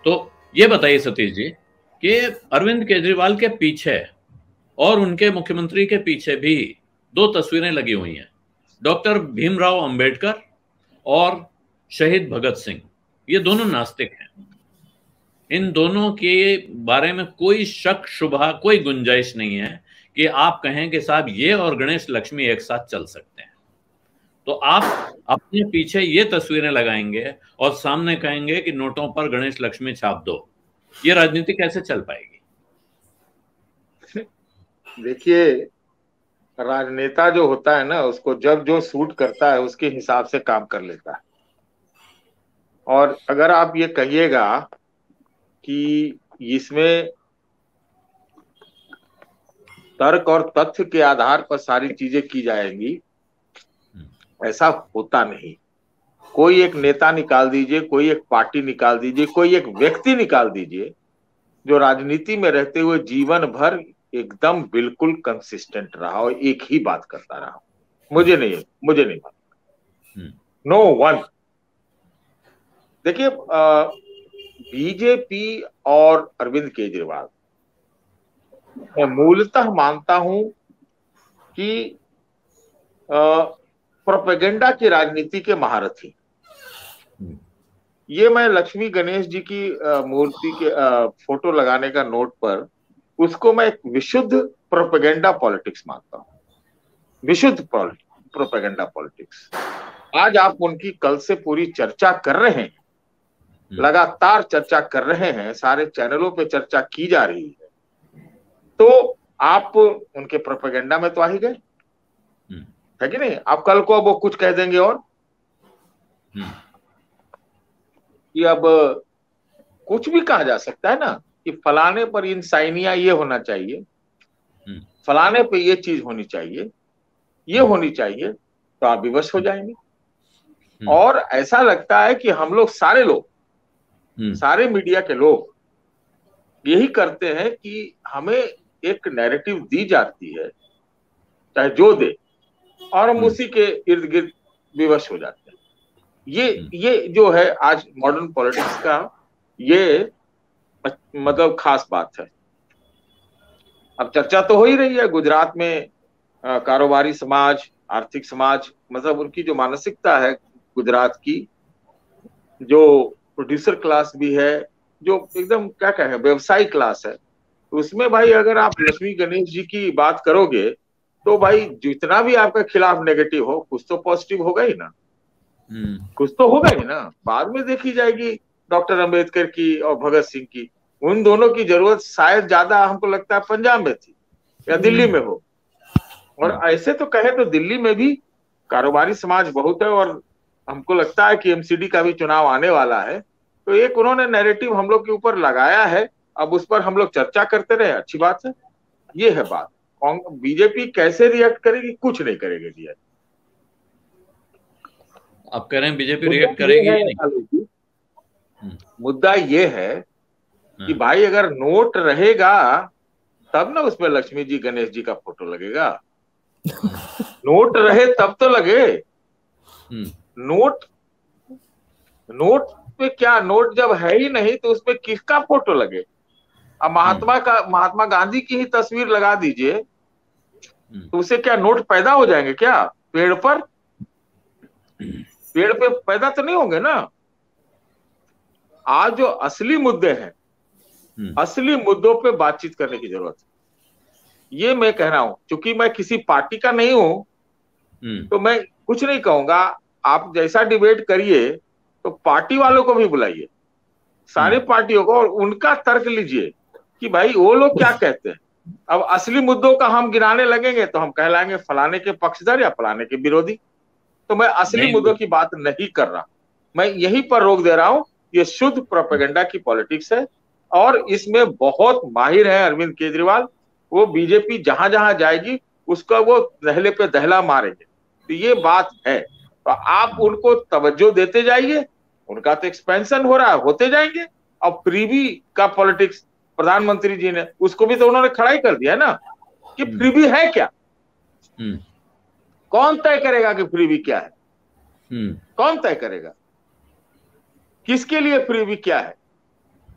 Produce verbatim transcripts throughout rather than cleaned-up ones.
तो ये बताइए सतीश जी कि अरविंद केजरीवाल के पीछे और उनके मुख्यमंत्री के पीछे भी दो तस्वीरें लगी हुई हैं, डॉक्टर भीमराव अंबेडकर और शहीद भगत सिंह। ये दोनों नास्तिक हैं। इन दोनों के बारे में कोई शक शुबा, कोई गुंजाइश नहीं है कि आप कहें कि साहब ये और गणेश लक्ष्मी एक साथ चल सकते हैं। तो आप अपने पीछे ये तस्वीरें लगाएंगे और सामने कहेंगे कि नोटों पर गणेश लक्ष्मी छाप दो। ये राजनीति कैसे चल पाएगी? देखिए, राजनेता जो होता है ना, उसको जब जो सूट करता है उसके हिसाब से काम कर लेता है। और अगर आप ये कहिएगा कि इसमें तर्क और तथ्य के आधार पर सारी चीजें की जाएंगी, ऐसा होता नहीं। कोई एक नेता निकाल दीजिए, कोई एक पार्टी निकाल दीजिए, कोई एक व्यक्ति निकाल दीजिए जो राजनीति में रहते हुए जीवन भर एकदम बिल्कुल कंसिस्टेंट रहा और एक ही बात करता रहा। मुझे नहीं मुझे नहीं मालूम, नो वन। देखिए, बीजेपी और अरविंद केजरीवाल, मैं मूलतः मानता हूं कि प्रोपेगेंडा की राजनीति के महारथी। ये मैं लक्ष्मी गणेश जी की मूर्ति के आ, फोटो लगाने का नोट पर, उसको मैं एक विशुद्ध प्रोपेगेंडा पॉलिटिक्स मानता हूं, विशुद्ध प्रोपेगेंडा पॉलिटिक्स। आज आप उनकी कल से पूरी चर्चा कर रहे हैं, लगातार चर्चा कर रहे हैं, सारे चैनलों पे चर्चा की जा रही है, तो आप उनके प्रोपेगेंडा में तो आ ही गए, है कि नहीं? आप कल को अब वो कुछ कह देंगे और कि अब कुछ भी कहा जा सकता है ना, कि फलाने पर इंसानिया ये होना चाहिए, फलाने पे ये चीज होनी चाहिए, ये होनी चाहिए, तो आप विवश हो जाएंगे। और ऐसा लगता है कि हम लोग सारे लोग, सारे मीडिया के लोग यही करते हैं कि हमें एक नैरेटिव दी जाती है, चाहे जो दे, और हम उसी के इर्द गिर्द विवश हो जाते हैं। ये ये जो है आज मॉडर्न पॉलिटिक्स का, ये मतलब खास बात है। अब चर्चा तो हो ही रही है गुजरात में, आ, कारोबारी समाज, आर्थिक समाज, मतलब उनकी जो मानसिकता है गुजरात की, जो प्रोड्यूसर क्लास भी है, जो एकदम क्या कहें व्यवसायी क्लास है, तो उसमें भाई अगर आप लक्ष्मी गणेश जी की बात करोगे तो भाई जितना भी आपके खिलाफ नेगेटिव हो, कुछ तो पॉजिटिव होगा ही ना, कुछ तो होगा ही ना। बाद में देखी जाएगी डॉक्टर अंबेडकर की और भगत सिंह की। उन दोनों की जरूरत शायद ज्यादा हमको लगता है पंजाब में थी या दिल्ली में हो। और ऐसे तो कहे तो दिल्ली में भी कारोबारी समाज बहुत है, और हमको लगता है कि एमसीडी का भी चुनाव आने वाला है, तो एक उन्होंने नैरेटिव हम लोग के ऊपर लगाया है। अब उस पर हम लोग चर्चा करते रहे, अच्छी बात है। ये है बात। बीजेपी कैसे रिएक्ट करेगी? कुछ नहीं करेगी रिएक्ट। आप कह रहे हैं बीजेपी रिएक्ट करेगी ही नहीं? मुद्दा ये है कि भाई अगर नोट रहेगा तब ना उसमें लक्ष्मी जी गणेश जी का फोटो लगेगा। नोट रहे तब तो लगे। नोट नोट पे क्या, नोट जब है ही नहीं तो उसमें किसका फोटो लगे? अब महात्मा का, महात्मा गांधी की ही तस्वीर लगा दीजिए तो उसे क्या नोट पैदा हो जाएंगे क्या पेड़ पर? पेड़ पे पैदा तो नहीं होंगे ना। आज जो असली मुद्दे हैं, असली मुद्दों पे बातचीत करने की जरूरत है। ये मैं कह रहा हूं, क्योंकि मैं किसी पार्टी का नहीं हूं तो मैं कुछ नहीं कहूंगा। आप जैसा डिबेट करिए तो पार्टी वालों को भी बुलाइए, सारे पार्टियों को, और उनका तर्क लीजिए कि भाई वो लोग क्या कहते हैं। अब असली मुद्दों का हम गिनाने लगेंगे तो हम कहलाएंगे फलाने के पक्षधर या फलाने के विरोधी। तो मैं असली मुद्दों की बात नहीं कर रहा, मैं यहीं पर रोक दे रहा हूं। ये शुद्ध प्रोपेगेंडा की पॉलिटिक्स है और इसमें बहुत माहिर है अरविंद केजरीवाल। वो बीजेपी जहां जहां जाएगी उसका वो दहले पे दहला मारेंगे। तो ये बात है, तो आप उनको तवज्जो देते जाइए। उनका तो एक्सपेंशन हो रहा है, होते जाएंगे। अब फ्रीबी का पॉलिटिक्स प्रधानमंत्री जी ने, उसको भी तो उन्होंने खड़ा ही कर दिया ना कि फ्रीबी है क्या। कौन तय करेगा कि फ्रीबी क्या है? कौन तय करेगा किसके लिए फ्रीबी क्या है?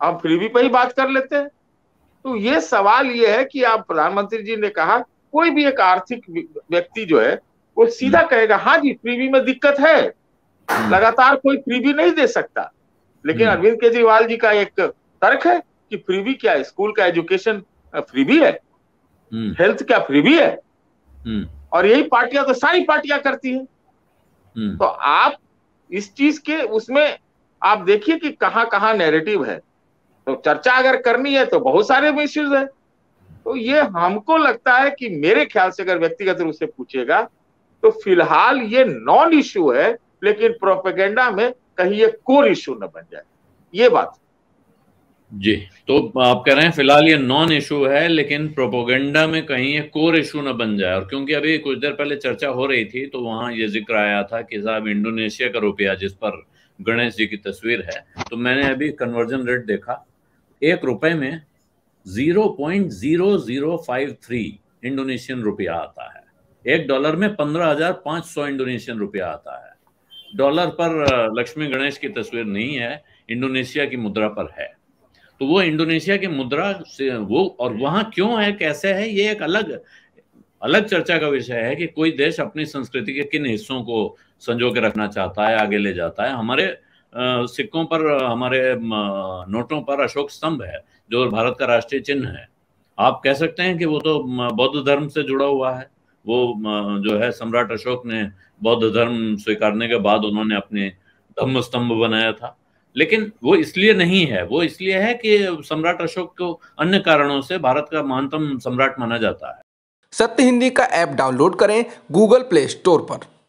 हम फ्रीबी पे ही बात कर लेते हैं। तो ये सवाल ये है कि आप, प्रधानमंत्री जी ने कहा कोई भी एक आर्थिक व्यक्ति जो है वो सीधा कहेगा हाँ जी फ्रीबी में दिक्कत है, लगातार कोई फ्रीबी नहीं दे सकता। लेकिन अरविंद केजरीवाल जी का एक तर्क है कि फ्रीबी क्या है, स्कूल का एजुकेशन फ्रीबी है, हेल्थ क्या फ्रीबी है, और यही पार्टियां तो सारी पार्टियां करती हैं। तो आप इस चीज के उसमें आप देखिए कि कहां कहां नैरेटिव है। तो चर्चा अगर करनी है तो बहुत सारे इश्यूज है। तो ये हमको लगता है कि मेरे ख्याल से अगर व्यक्तिगत रूप से पूछेगा तो फिलहाल ये नॉन इश्यू है, लेकिन प्रोपेगेंडा में कहीं ये कोर इश्यू न बन जाए, ये बात जी। तो आप कह रहे हैं फिलहाल ये नॉन इशू है, लेकिन प्रोपोगेंडा में कहीं ये कोर इशू न बन जाए। और क्योंकि अभी कुछ देर पहले चर्चा हो रही थी तो वहां ये जिक्र आया था कि साहब इंडोनेशिया का रुपया जिस पर गणेश जी की तस्वीर है, तो मैंने अभी कन्वर्जन रेट देखा, एक रुपए में zero point zero zero five three Indonesian रुपया आता है। एक डॉलर में पंद्रह हजार पांच सौ इंडोनेशियन रुपया आता है। डॉलर पर लक्ष्मी गणेश की तस्वीर नहीं है, इंडोनेशिया की मुद्रा पर है। तो वो इंडोनेशिया की मुद्रा से वो, और वहां क्यों है, कैसे है, ये एक अलग अलग चर्चा का विषय है कि कोई देश अपनी संस्कृति के किन हिस्सों को संजो के रखना चाहता है, आगे ले जाता है। हमारे सिक्कों पर, हमारे नोटों पर अशोक स्तंभ है जो भारत का राष्ट्रीय चिन्ह है। आप कह सकते हैं कि वो तो बौद्ध धर्म से जुड़ा हुआ है। वो जो है सम्राट अशोक ने बौद्ध धर्म स्वीकारने के बाद उन्होंने अपने धम्म स्तंभ बनाया था, लेकिन वो इसलिए नहीं है, वो इसलिए है कि सम्राट अशोक को अन्य कारणों से भारत का महानतम सम्राट माना जाता है। सत्य हिंदी का ऐप डाउनलोड करें गूगल प्ले स्टोर पर।